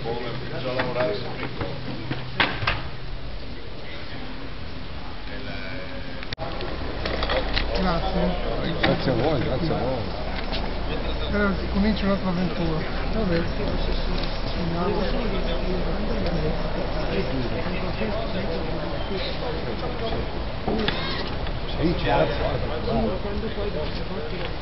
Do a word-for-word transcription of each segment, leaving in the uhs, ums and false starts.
Come cominciò a lavorare su Piccolo. Grazie. Grazie a voi, grazie a voi. Spero che cominci un'altra avventura. Vabbè. Sì, certo. Quando poi dopo porti la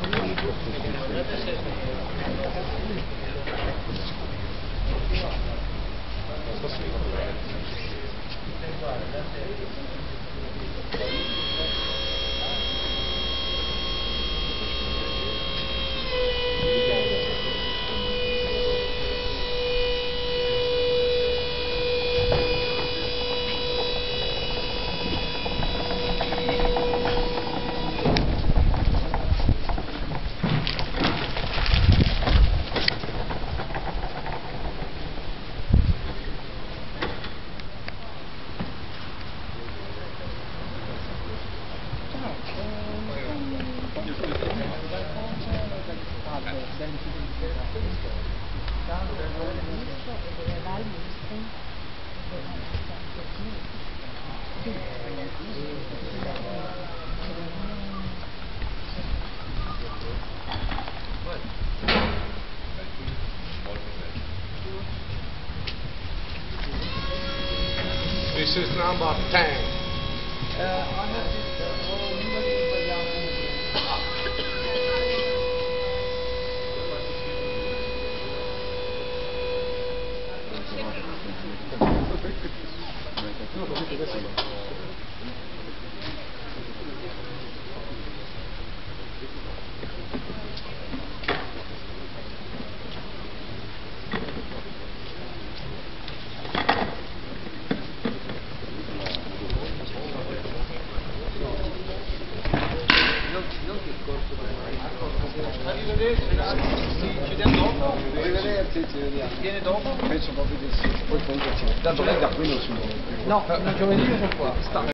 This is number ten. Arrivederci ragazzi, ci vediamo dopo? Arrivederci, ci vediamo. Viene dopo? Penso proprio di sì. Poi comunque ci vediamo. Tanto lei da qui non si muove. No, giovedì io sono qua.